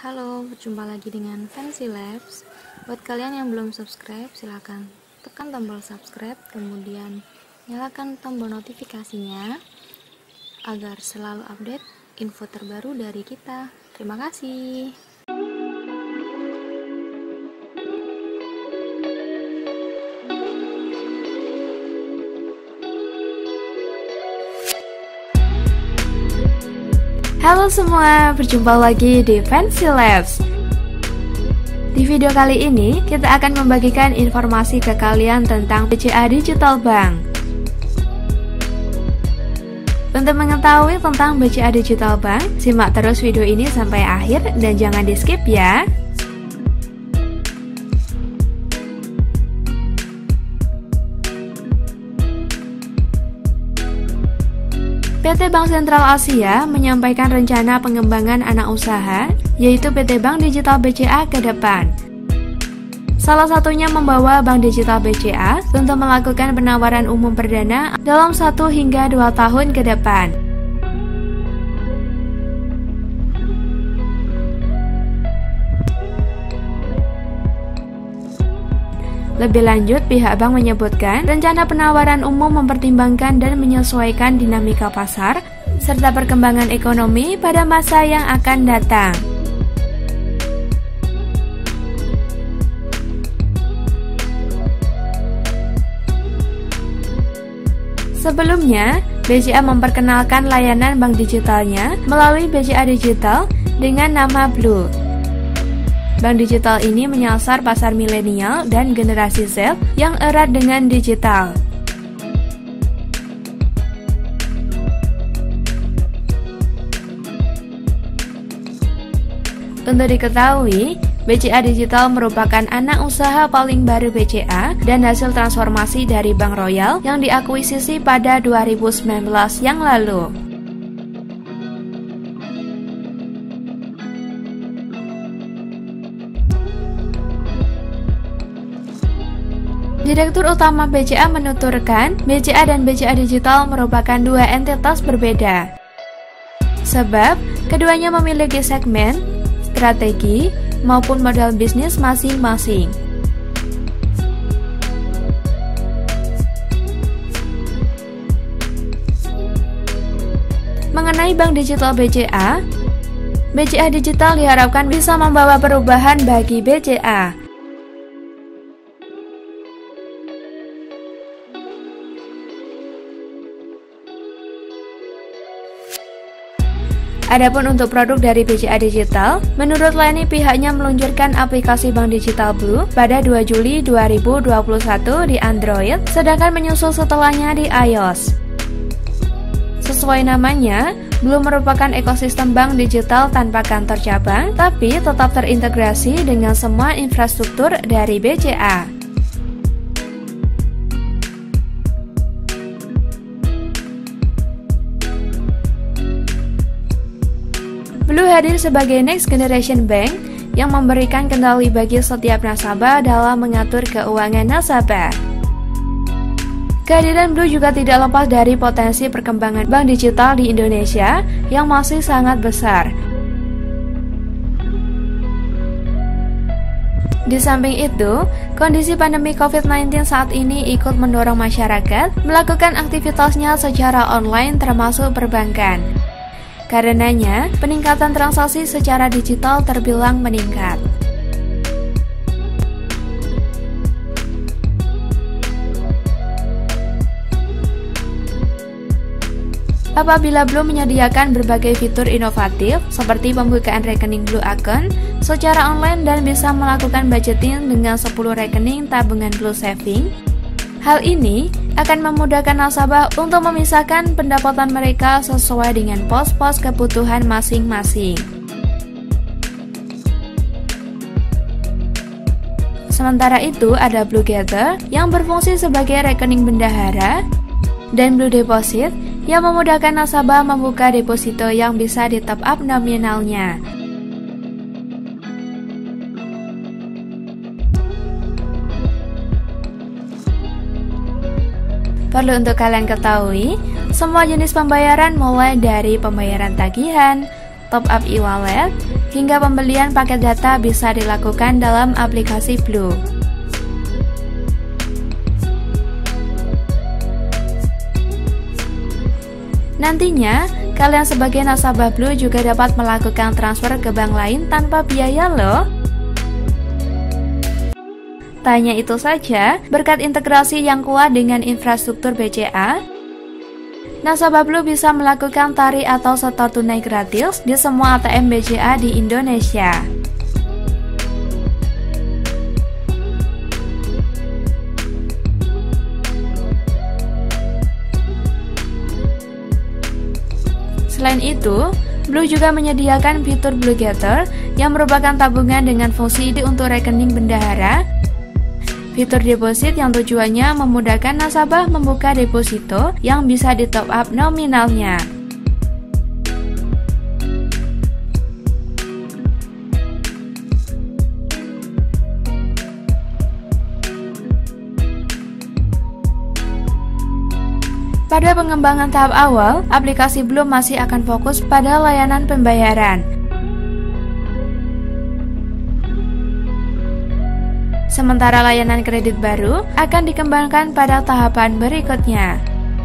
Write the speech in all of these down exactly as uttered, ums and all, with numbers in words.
Halo, berjumpa lagi dengan Fancy Labs. Buat kalian yang belum subscribe, silahkan tekan tombol subscribe, kemudian nyalakan tombol notifikasinya agar selalu update info terbaru dari kita. Terima kasih. Halo semua, berjumpa lagi di Fancy Labs. Di video kali ini, kita akan membagikan informasi ke kalian tentang B C A Digital Bank. Untuk mengetahui tentang B C A Digital Bank, simak terus video ini sampai akhir dan jangan di skip ya. P T Bank Sentral Asia menyampaikan rencana pengembangan anak usaha, yaitu P T Bank Digital B C A ke depan. Salah satunya membawa Bank Digital B C A untuk melakukan penawaran umum perdana dalam satu hingga dua tahun ke depan. Lebih lanjut, pihak bank menyebutkan rencana penawaran umum mempertimbangkan dan menyesuaikan dinamika pasar serta perkembangan ekonomi pada masa yang akan datang. Sebelumnya, B C A memperkenalkan layanan bank digitalnya melalui B C A Digital dengan nama Blue. Bank digital ini menyasar pasar milenial dan generasi Z yang erat dengan digital. Untuk diketahui, B C A Digital merupakan anak usaha paling baru B C A dan hasil transformasi dari Bank Royal yang diakuisisi pada dua ribu sembilan belas yang lalu. Direktur Utama B C A menuturkan, B C A dan B C A Digital merupakan dua entitas berbeda. Sebab, keduanya memiliki segmen, strategi, maupun modal bisnis masing-masing. Mengenai Bank Digital B C A, B C A Digital diharapkan bisa membawa perubahan bagi B C A. Adapun untuk produk dari B C A Digital, menurut Leni pihaknya meluncurkan aplikasi Bank Digital Blue pada dua Juli dua ribu dua puluh satu di Android, sedangkan menyusul setelahnya di iOS. Sesuai namanya, Blue merupakan ekosistem bank digital tanpa kantor cabang, tapi tetap terintegrasi dengan semua infrastruktur dari B C A. Blue hadir sebagai next generation bank yang memberikan kendali bagi setiap nasabah dalam mengatur keuangan nasabah. Kehadiran Blue juga tidak lepas dari potensi perkembangan bank digital di Indonesia yang masih sangat besar. Di samping itu, kondisi pandemi covid sembilan belas saat ini ikut mendorong masyarakat melakukan aktivitasnya secara online termasuk perbankan. Karenanya, peningkatan transaksi secara digital terbilang meningkat. Apabila Blue menyediakan berbagai fitur inovatif seperti pembukaan rekening Blue Account secara online dan bisa melakukan budgeting dengan sepuluh rekening tabungan Blue Saving, hal ini akan memudahkan nasabah untuk memisahkan pendapatan mereka sesuai dengan pos-pos kebutuhan masing-masing. Sementara itu, ada Blue Gather yang berfungsi sebagai rekening bendahara dan Blue Deposit yang memudahkan nasabah membuka deposito yang bisa di top up nominalnya. Perlu untuk kalian ketahui, semua jenis pembayaran mulai dari pembayaran tagihan, top up e-wallet, hingga pembelian paket data bisa dilakukan dalam aplikasi Blue. Nantinya, kalian sebagai nasabah Blue juga dapat melakukan transfer ke bank lain tanpa biaya loh. Tanya itu saja, berkat integrasi yang kuat dengan infrastruktur B C A, nasabah Blue bisa melakukan tarik atau setor tunai gratis di semua A T M B C A di Indonesia. Selain itu, Blue juga menyediakan fitur Blue Getter yang merupakan tabungan dengan fungsi untuk rekening bendahara, fitur deposit yang tujuannya memudahkan nasabah membuka deposito yang bisa di top up nominalnya. Pada pengembangan tahap awal, aplikasi Blue masih akan fokus pada layanan pembayaran. Sementara layanan kredit baru akan dikembangkan pada tahapan berikutnya.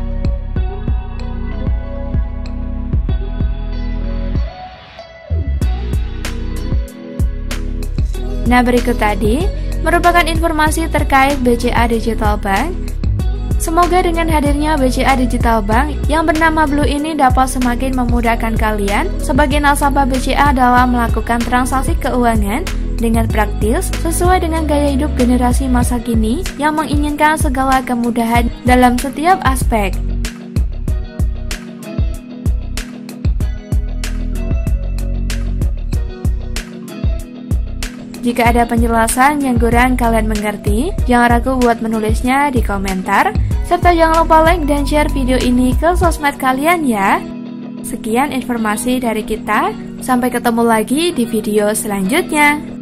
Nah, berikut tadi merupakan informasi terkait B C A Digital Bank. Semoga dengan hadirnya B C A Digital Bank yang bernama Blue ini dapat semakin memudahkan kalian sebagai nasabah B C A dalam melakukan transaksi keuangan dengan praktis sesuai dengan gaya hidup generasi masa kini yang menginginkan segala kemudahan dalam setiap aspek. Jika ada penjelasan yang kurang kalian mengerti, jangan ragu buat menulisnya di komentar, serta jangan lupa like dan share video ini ke sosmed kalian ya. Sekian informasi dari kita, sampai ketemu lagi di video selanjutnya.